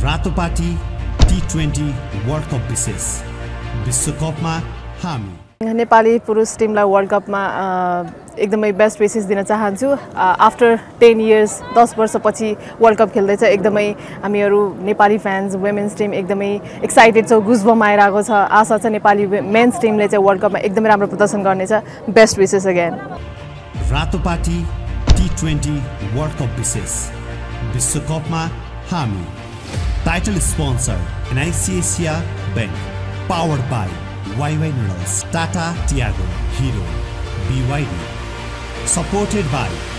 Ratopati T20 world cup विशेष विश्वकपमा हामी नेपाली पुरुष टिमलाई वर्ल्ड कपमा एकदमै बेस्ट विशेष दिन चाहन्छु। आफ्टर 10 इयर्स 10 वर्षपछि वर्ल्ड कप खेल्दैछ। एकदमै हामीहरू नेपाली फ्यान्स वुमेन्स टिम एकदमै एक्साइटेड छौँ, गुजबम आइरहेको छ। आशा छ नेपाली मेन्स टिमले चाहिँ वर्ल्ड कपमा एकदमै राम्रो प्रदर्शन गर्नेछ। बेस्ट विशेष again. Ratopati T20 world cup विशेष विश्वकपमा हामी। Title sponsor NICASIA bank, powered by YY Noodles, Tata Tiago, Hero, BYD, supported by